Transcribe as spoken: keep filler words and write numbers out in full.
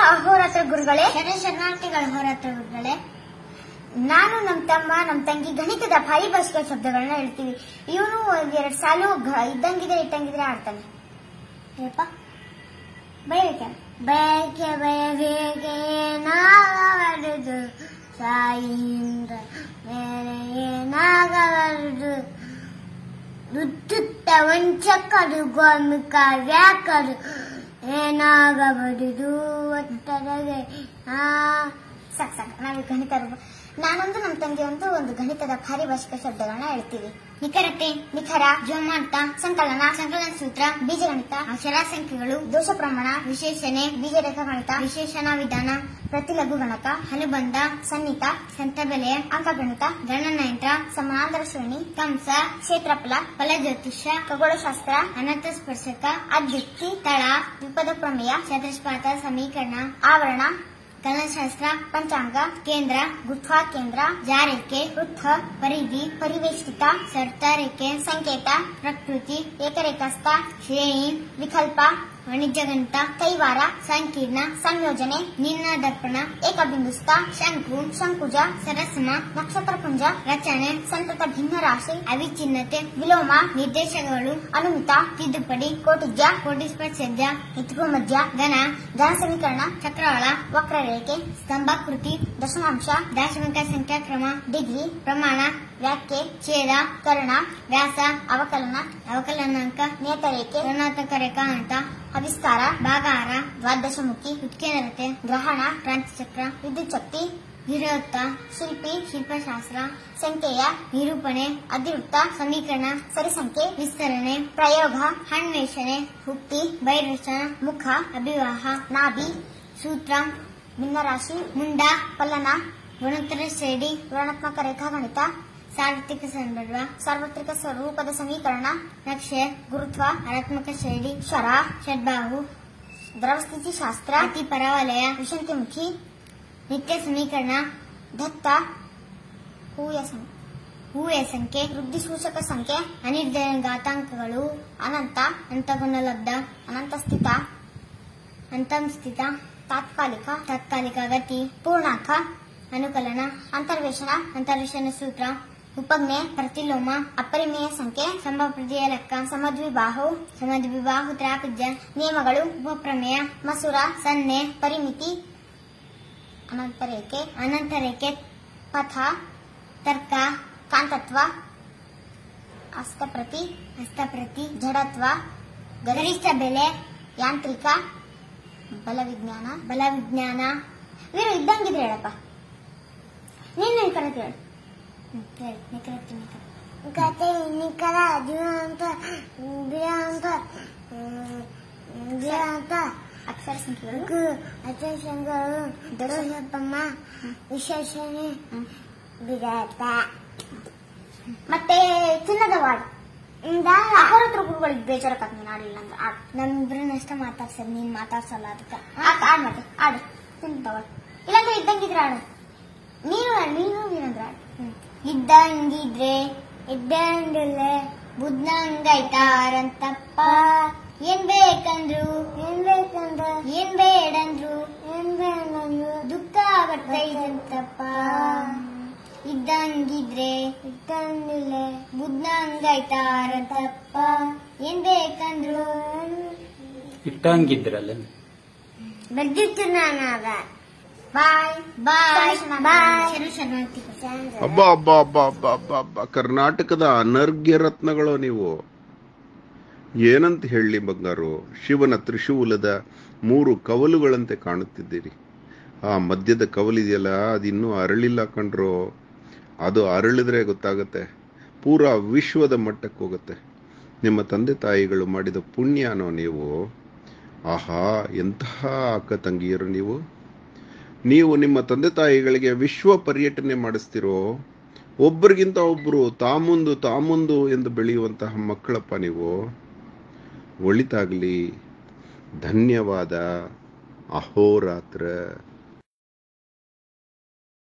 ಅಹೋರಾತ್ರ ಗುರುಗಳೇ. ಶರಣ ಶರಣಾರ್ಥಿಗಳ ಅಹೋರಾತ್ರ ಗುರುಗಳೇ. ನಾನು ನಮ್ ತಮ್ಮ ನಮ್ ತಂಗಿ ಗಣಿತದ ಪಾರಿಭಾಷಿಕ ಶಬ್ದಗಳನ್ನ ಹೇಳ್ತೀವಿ. ಇವನು ಎರಡ್ ಸಾಲು ಇದ್ದಂಗಿದ್ರೆ ಇಟ್ಟಂಗಿದ್ರೆ ಆಡ್ತಾನೆ. ಏನಪ್ಪ ಬಯಕೆ ಬಯಕೆ ಬಯಕೆ ನಾಗವರದು ಸಾಯಿಂದ ಬೇರೆ ಏನಾಗವರದು ರುತ್ತುತ್ತ ವಂಚಕರು ಗೋಮಿಕ ವ್ಯಾಕರು ಏನಾಗಬಾರದು ಒತ್ತಡಗೆ. ಆ ಸಾಕ್ ಸಾಕ್ ನಾವೀಗ ಗಣಿತ. ನಾನೊಂದು ನಮ್ ತಂಗಿ ಒಂದು ಒಂದು ಗಣಿತದ ಪಾರಿಭಾಷಿಕ ಶಬ್ದಗಳನ್ನ ಹೇಳ್ತೀವಿ. ನಿಖರತೆ, ನಿಖರ, ಜೋಮಾರ್ಥ, ಸಂಕಲನ, ಸಂಕಲನ ಸೂತ್ರ, ಬೀಜಗಣಿತ, ಅಕ್ಷರ ಸಂಖ್ಯೆಗಳು, ದೋಷ ಪ್ರಮಾಣ, ವಿಶೇಷಣೆ, ಬೀಜರೇಖಾ ಗಣಿತ, ವಿಶೇಷಣ ವಿಧಾನ, ಪ್ರತಿಲಘು ಗಣಕ, ಅನುಬಂಧ, ಸನ್ನಿಹಿತ, ಸಂತಬೆಲೆ, ಅಂಕಗಣಿತ, ಗಣನಯಂತ್ರ, ಸಮಾನಾಂತರ ಶ್ರೇಣಿ, ಕಂಸ, ಕ್ಷೇತ್ರಫಲ, ಫಲಜ್ಯೋತಿಷ್ಯ, ಖಗೋಳಶಾಸ್ತ್ರ, ಅನಂತ ಸ್ಪರ್ಶಕ, ಅದ್ಯುಕ್ತಿ, ತಳ, ದ್ವಿಪದ ಪ್ರಮೇಯ, ಚತುಷ್ಪಾತ ಸಮೀಕರಣ, ಆವರಣ, ಕಲನಶಾಸ್ತ್ರ, ಪಂಚಾಂಗ, ಕೇಂದ್ರ, ಗುತ್ವಾ ಕೇಂದ್ರ, ಜಾರೇಖೆ, ವೃತ್ತ, ಪರಿಧಿ, ಪರಿವೇಷ್ಟಿತ, ಸರ್ತಾರೇಖೆ, ಸಂಕೇತ, ಪ್ರಕೃತಿ, ಏಕರೇಖಸ್ಥ, ಶ್ರೇಣಿ, ವಿಕಲ್ಪ, ವಾಣಿಜ್ಯ ಗಣಿತ, ಕೈವಾರ, ಸಂಕೀರ್ಣ, ಸಂಯೋಜನೆ, ನಿರ್ಣಾದರ್ಪಣ, ಏಕಬಿಂದುಸ್ಥ, ಶಂಕು, ಶಂಕುಜ, ಸರಸಮ, ನಕ್ಷತ್ರಪುಂಜ, ರಚನೆ, ಸಂತತ ಭಿನ್ನರಾಶಿ, ಅವಿಚ್ಛಿನ್ನತೆ, ವಿಲೋಮ, ನಿರ್ದೇಶಕಗಳು, ಅನುಮಿತ, ತಿದ್ದುಪಡಿ, ಕೋಟಿಜ್ಯ, ಕೋಟಿಸ್ಪರ್ಶಜ್ಯ, ಇತ್ಗುಮಜ್ಯ, ಘನ, ಘನ ಸಮೀಕರಣ, ಚಕ್ರವಾಳ, ವಕ್ರರೇಖೆ, ಸ್ತಂಭಾಕೃತಿ, ದಶಮಾಂಶ, ದಾಶಮಿಕ ಸಂಖ್ಯಾಕ್ರಮ, ಡಿಗ್ರಿ, ಪ್ರಮಾಣ, ವ್ಯಾಖ್ಯೆ, ಛೇದ, ಕರ್ಣ, ವ್ಯಾಸ, ಅವಕಲನ, ಅವಕಲನಾಂಕ, ನೇತರೇಖೆ, ಋಣಾತ್ಮಕ ರೇಖಾಂತ, ಅವಿಸ್ತಾರ, ಭಾಗಾಹಾರ, ದ್ವಾದಶಮುಖಿ, ಉತ್ಕೇಂದ್ರತೆ, ಗ್ರಹಣ, ಕ್ರಾಂತಿಚಕ್ರ, ವಿದ್ಯುತ್ ಶಕ್ತಿ, ನಿರವತ್ತ, ಶಿಲ್ಪಿ, ಶಿಲ್ಪಶಾಸ್ತ್ರ, ಸಂಖ್ಯೆಯ, ನಿರೂಪಣೆ, ಅಧಿವೃತ್ತ, ಸಮೀಕರಣ, ಸರಿಸಂಖ್ಯೆ, ವಿಸ್ತರಣೆ, ಪ್ರಯೋಗ, ಅನ್ವೇಷಣೆ, ಹುಟ್ಟಿ, ಬೈರಚನ, ಮುಖ, ಅಭಿವಾಹ, ನಾಭಿ, ಸೂತ್ರ, ಭಿನ್ನರಾಶಿ, ಮುಂಡ, ಫಲನ, ಗುಣೋತ್ತರ ಶ್ರೇಣಿ, ಋಣಾತ್ಮಕ ರೇಖಾಗಣಿತ, ಸಾರ್ವತ್ರಿಕ ಸಂದರ್ಭ, ಸಾರ್ವತ್ರಿಕ ಸ್ವರೂಪದ ಸಮೀಕರಣ, ನಕ್ಷೆ, ಗುರುತ್ವ, ಹರಾತ್ಮಕ ಶ್ರೇಣಿ, ಕ್ಷರ, ಷಡ್ಬಾಹು, ದ್ರವಸ್ಥಿತಿ ಶಾಸ್ತ್ರ, ಅತಿ ಪರವಲಯ, ವಿಷಂತಿಮುಖಿ, ನಿತ್ಯ ಸಮೀಕರಣ, ದತ್ತ, ಹೂಯ ಸಂಖ್ಯೆ, ಹೂವೆಯ ಸಂಖ್ಯೆ, ವೃದ್ಧಿ ಸೂಚಕ ಸಂಖ್ಯೆ, ಅನಿರ್ಧಯ ಘಾತಾಂಕಗಳು, ಅನಂತ, ಅಂತಗುಣಲಬ್ಧ, ಅನಂತ ಸ್ಥಿತ, ಅಂತಂ ಸ್ಥಿತ, ತಾತ್ಕಾಲಿಕ, ತಾತ್ಕಾಲಿಕ ಗತಿ, ಪೂರ್ಣಾಂಕ, ಅನುಕಲನ, ಅಂತರ್ವೇಶನ, ಅಂತರ್ವೇಶನ ಸೂತ್ರ, ಉಪಜ್ಞೆ, ಪ್ರತಿಲೋಮ, ಅಪರಿಮೇಯ ಸಂಖ್ಯೆ, ಸಮಪ್ರತಿಯ ಲೆಕ್ಕ, ಸಮದ್ವಿಬಾಹು, ಸಮದ್ವಿಬಾಹು ತ್ರಾಪಿಜ್ಯ, ನಿಯಮಗಳು, ಉಪಪ್ರಮೇಯ, ಮಸುರ, ಸನ್ನೆ, ಪರಿಮಿತಿ, ಅನಂತರೇಖೆ, ಅನಂತರೇಖೆ, ಪಥ, ತರ್ಕ, ಕಾಂತತ್ವ, ಹಸ್ತಪ್ರತಿ, ಹಸ್ತಪ್ರತಿ, ಜಡತ್ವ, ಗರಿಷ್ಠ ಬೆಲೆ, ಯಾಂತ್ರಿಕ, ಬಲವಿಜ್ಞಾನ, ಬಲವಿಜ್ಞಾನ. ವೀರು ಇದ್ದಂಗಿದ್ರೆ ಹೇಳಪ್ಪ. ನೀನ್ ನನ್ ಕರೆದು ಹೇಳು. ನಿಖರತೆ, ನಿಖರ ಕತೆ, ನಿಖರ, ಜೀವಂತ, ಬಿಯಾಂತ, ಬಿಯಾಂತ, ಅಕ್ಷರ ಸಂಖ್ಯೆಗಳು, ಅಕ್ಷರ ಸಂಖ್ಯೆಗಳು, ದೊಡ್ಡಪ್ಪ, ವಿಶೇಷಣೆ, ಬಿಡಾಟ. ಮತ್ತೆ ಚಿನ್ನದ ವಾರ್ಡ್ ಅಹೋರಾತ್ರ ಗುರುಗಳಿಗೆ ಬೇಜಾರಕ್ಕಾಗ ನೀನ್ ಆಡಿಲ್ಲ ಅಂದ್ರೆ ಆಡ್. ನಮ್ಮಿಬ್ರನ್ನ ಅಷ್ಟ ಮಾತಾಡ್ಸದ್, ನೀನ್ ಮಾತಾಡ್ಸಲ್ಲ ಅದಕ್ಕ. ಆಡ್ ಮತ್ತೆ ಆಡು ಚಿನ್ನದ ವಾರ್ಡ್. ಇಲ್ಲಾಂದ್ರೆ ಇದ್ದಂಗಿದ್ರೆ ಆಡು. ನೀನು ನೀನು ನೀನಂದ್ರೆ ಆಡು. ಇದ್ದಂಗಿದ್ರೆ ಇದ್ದಂಗಿಲ್ಲ ಬುದ್ಧಂಗೈತಾರಂತಪ್ಪ, ಏನ್ ಬೇಕಂದ್ರು ಏನ್ ಬೇಕಂದ್ರ ಏನ್ ಬೇಡಂದ್ರು ಏನ್ ಬೇಕಂದ್ರು ದುಃಖ ಬರ್ತೈತಂತಪ್ಪ. ಇದ್ದಂಗಿದ್ರೆ ಇದ್ದಂಗಿಲ್ಲ ಬುದ್ಧಂಗೈತಾರಂತಪ್ಪ, ಏನ್ ಬೇಕಂದ್ರು ಇಟ್ಟಂಗಿದ್ರಲ್ಲ. ಬರ್ದಿತ್ತು ನಾನಾಗ. ಬಾಯ್ ಬಾಯ್ ಬಾಯ್. ಶರಣ ಶರಣಾರ್ಥಿ. ಅಬ್ಬಾ ಅಬ್ಬಾ ಅಬ್ಬಾ ಅಬ್ಬಾ ಅಬ್ಬಾ ಅಬ್ಬಾ ಕರ್ನಾಟಕದ ಅನರ್ಘ್ಯ ರತ್ನಗಳು ನೀವು. ಏನಂತ ಹೇಳಿ ಬಂಗಾರು, ಶಿವನ ತ್ರಿಶೂಲದ ಮೂರು ಕವಲುಗಳಂತೆ ಕಾಣುತ್ತಿದ್ದೀರಿ. ಆ ಮಧ್ಯದ ಕವಲಿದೆಯಲ್ಲ, ಅದಿನ್ನೂ ಅರಳಿಲ್ಲ ಕಣ್ರು. ಅದು ಅರಳಿದ್ರೆ ಗೊತ್ತಾಗತ್ತೆ, ಪೂರಾ ವಿಶ್ವದ ಮಟ್ಟಕ್ಕೆ ಹೋಗುತ್ತೆ. ನಿಮ್ಮ ತಂದೆ ತಾಯಿಗಳು ಮಾಡಿದ ಪುಣ್ಯನೋ ನೀವು. ಆಹಾ, ಎಂತಹ ಅಕ್ಕ ತಂಗಿಯರು ನೀವು. ನೀವು ನಿಮ್ಮ ತಂದೆ ತಾಯಿಗಳಿಗೆ ವಿಶ್ವ ಪರ್ಯಟನೆ ಮಾಡಿಸ್ತಿರೋ. ಒಬ್ಬರಿಗಿಂತ ಒಬ್ಬರು ತಾಮುಂದು ತಾಮುಂದು ಎಂದು ಬೆಳೆಯುವಂತಹ ಮಕ್ಕಳಪ್ಪ ನೀವು. ಒಳಿತಾಗಲಿ. ಧನ್ಯವಾದ. ಅಹೋರಾತ್ರ.